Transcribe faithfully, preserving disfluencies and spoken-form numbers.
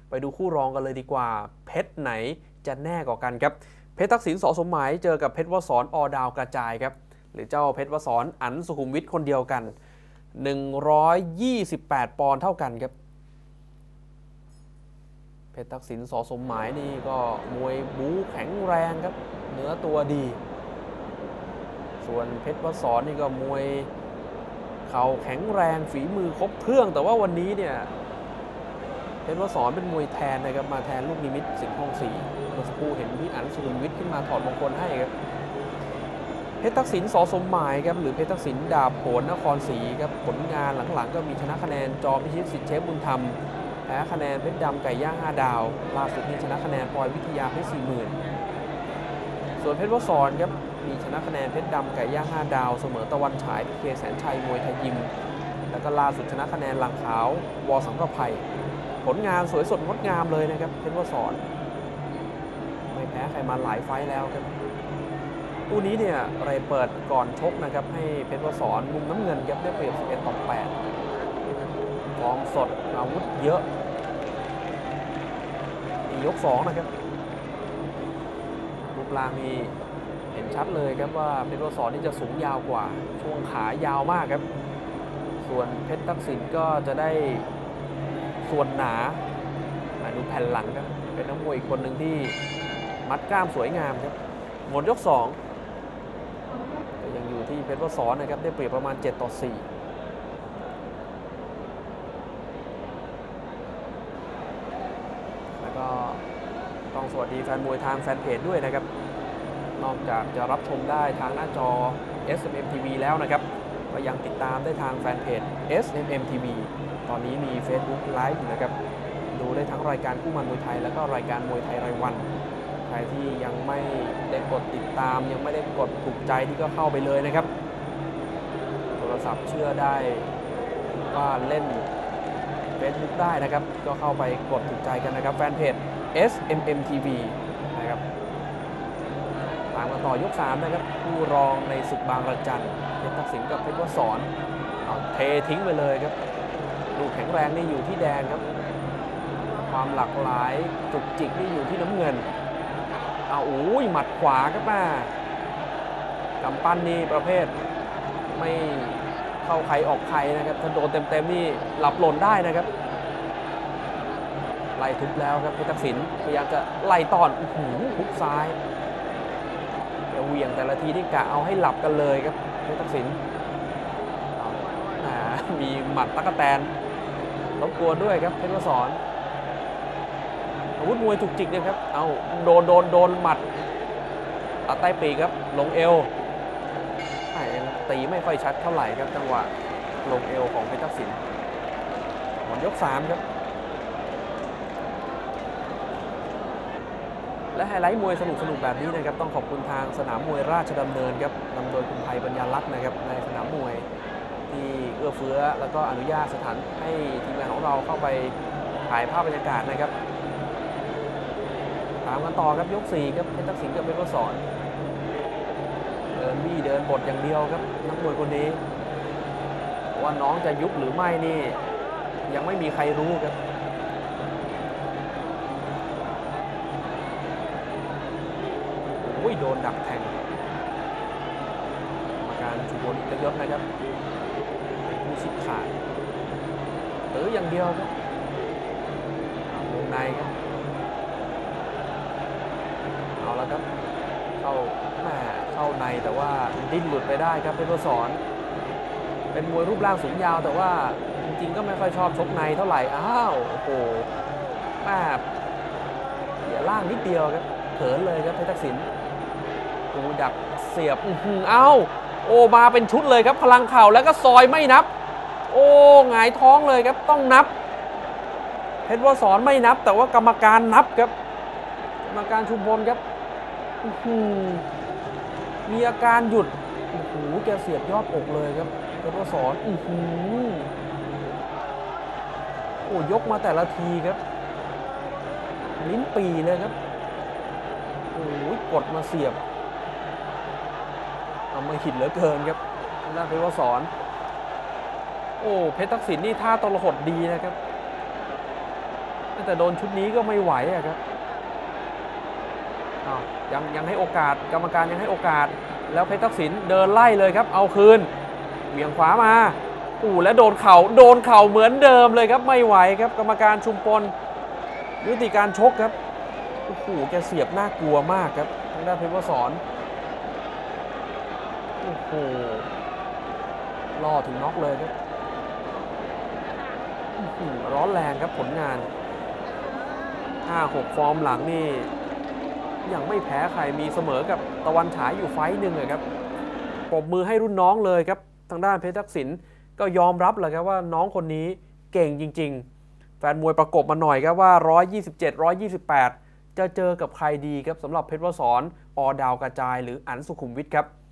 ไปดูคู่รองกันเลยดีกว่าเพชรไหนจะแน่กว่ากันครับเพชรทักษิณ ส.สมหมายเจอกับเพชรวสร อ.ดาวกระจายครับหรือเจ้าเพชรวสร อั๋นสุขุมวิทคนเดียวกันหนึ่งร้อยยี่สิบแปดปอนด์เท่ากันครับเพชรทักษิณ ส.สมหมายนี่ก็มวยบู๊แข็งแรงครับเนื้อตัวดีส่วนเพชรวสรนี่ก็มวยเข่าแข็งแรงฝีมือครบเครื่องแต่ว่าวันนี้เนี่ยเพชรวสรเป็นมวยแทนนะครับมาแทนลูกนิมิตสิงห์ทองศรีเมื่อสักครู่เห็นพี่อั๋นสุขุมวิทขึ้นมาถอดมงคลให้ครับเพชรทักษิณ ส.สมหมายครับหรือเพชรทักษิณดาบโขนนครศรีครับผลงานหลังๆก็มีชนะคะแนนจอมพิชิตสิทธิ์เชฟบุญธรรมแพ้คะแนนเพชรดำไก่ย่างห้าดาวล่าสุดนี้ชนะคะแนนพลอยวิทยาเพชรสี่หมื่นส่วนเพชรวสรครับมีชนะคะแนนเพชรดำไก่ย่างห้าดาวเสมอตะวันฉายพีเคแสนชัยมวยไทยยิมแล้วก็ล่าสุดชนะคะแนนหลังขาววสังประภัยผลงานสวยสดงดงามเลยนะครับเพชรวสรไม่แพ้ใครมาหลายไฟต์แล้วครับคู่นี้เนี่ยอะไรเปิดก่อนชกนะครับให้เพชรวสรมุมน้ำเงินครับได้เปรียบสิบเอ็ดต่อแปดฟอร์มสดอาวุธเยอะนี่ยกสองนะครับรูปร่างนี่เห็นชัดเลยครับว่าเพชรวสรนี่จะสูงยาวกว่าช่วงขายาวมากครับส่วนเพชรทักษิณก็จะได้ส่วนหนาดูแผ่นหลังครับเป็นนักมวยอีกคนหนึ่งที่มัดกล้ามสวยงามครับหมดยกสองก็ยังอยู่ที่เพชรวสรนะครับได้เปรียบประมาณเจ็ดต่อสี่แล้วก็ต้องสวัสดีแฟนมวยทางแฟนเพจด้วยนะครับนอกจากจะรับชมได้ทางหน้าจอ เอส เอ็ม เอ็ม ที วี แล้วนะครับก็ยังติดตามได้ทางแฟนเพจ เอส เอ็ม เอ็ม ที วี ตอนนี้มี Facebook Live นะครับดูได้ทั้งรายการคู่มันมวยไทยแล้วก็รายการมวยไทยรายวันใครที่ยังไม่ได้กดติดตามยังไม่ได้กดถูกใจที่ก็เข้าไปเลยนะครับโทรศัพท์เชื่อได้ว่าเล่น Facebook ได้นะครับก็เข้าไปกดถูกใจกันนะครับแฟนเพจ เอส เอ็ม เอ็ม ที วี นะครับตามกันต่อยกสามนะครับผู้รองในศึกบางระจันเพชรทักษิณกับเพชรวสรเอาเททิ้งไปเลยครับลูกแข็งแรงนี่อยู่ที่แดงครับความหลากหลายจุกจิกนี่อยู่ที่น้ำเงินเอาโอ้ยหมัดขวาครับมากำปั้นนี่ประเภทไม่เข้าใครออกใครนะครับถ้าโดนเต็มๆนี่หลับหล่นได้นะครับไล่ทุบแล้วครับเพชรทักษิณพยายามจะไล่ต้อนหูทุบซ้ายจะเหวี่ยงแต่ละทีที่กะเอาให้หลับกันเลยครับเพชรทักษิณมีหมัดตะกแตนรบกวนด้วยครับเพชรวสรอาวุธมวยจุกจิกนะครับเอาโดนโดนโดนหมัดตัดใต้ปีกครับลงเอวยังตีไม่ค่อยชัดเท่าไหร่ครับจังหวะลงเอวของเพชรทักษิณหมดยกสามครับและไฮไลท์มวยสนุกสนุกแบบนี้นะครับต้องขอบคุณทางสนามมวยราชดำเนินครับนำโดยคุณไพปัญญาลักษณ์นะครับในสนามมวยที่เอื้อเฟื้อแล้วก็อนุญาตสถานให้ทีมงานของเราเข้าไปถ่ายภาพบรรยากาศนะครับตามกันต่อครับยกสี่ครับเพชรทักษิณกับเพชรวสรเดินบี้เดินบทอย่างเดียวครับนักมวยคนนี้ว่าน้องจะยุบหรือไม่นี่ยังไม่มีใครรู้ครับโอ้ยโดนดักแทงกรรมการชูบนอิตยศนะครับผู้ชิดขาดตื้ออย่างเดียวครับวงในครับเอาแล้วครับเข้าแม่เข้าในแต่ว่าดิ้นหลุดไปได้ครับเพชรวสรเป็นมวยรูปร่างสูงยาวแต่ว่าจริงๆก็ไม่ค่อยชอบชกในเท่าไหร่อ้าวโอ้โหแม่เสียล่างนิดเดียวครับเขินเลยครับเพชรทักษิณกูดักเสียบเอ้าโอ้มาเป็นชุดเลยครับพลังเข่าแล้วก็ซอยไม่นับโอ้หงายท้องเลยครับต้องนับเพชรวสรไม่นับแต่ว่ากรรมการนับครับกรรมการชุมพลครับมีอาการหยุดโอ้โหแกเสียบยอบอกเลยครับเพชรวสรโอ้ยกมาแต่ละทีครับลิ้นปีเลยครับโอ้ยกดมาเสียบเอามาหิดเหลือเกินครับด้านเพชรวสรโอ้เพชรทักษิณนี่ท่าตลหดดีนะครับแต่โดนชุดนี้ก็ไม่ไหวอะครับอ้าวยังยังให้โอกาสกรรมการยังให้โอกาสแล้วเพชรทักษิณเดินไล่เลยครับเอาคืนเบี่ยงขวามาอู้แล้วโดนเข่าโดนเข่าเหมือนเดิมเลยครับไม่ไหวครับกรรมการชุมพลยุติการชกครับโอ้โหแกเสียบน่ากลัวมากครับทางด้านเพชรวสรโอ้โหล่อถึงน็อกเลยครับร้อนแรงครับผลงาน ห้าหก ฟอร์มหลังนี่ยังไม่แพ้ใครมีเสมอกับตะวันฉายอยู่ไฟต์หนึ่งเลยครับปรบมือให้รุ่นน้องเลยครับทางด้านเพชรทักษิณก็ยอมรับเลยครับว่าน้องคนนี้เก่งจริงๆแฟนมวยประกบมาหน่อยครับว่าหนึ่งร้อยยี่สิบเจ็ด หนึ่งร้อยยี่สิบแปดจะเจอกับใครดีครับสำหรับเพชรวสร อ.ดาวกระจายหรืออั๋นสุขุมวิทครับ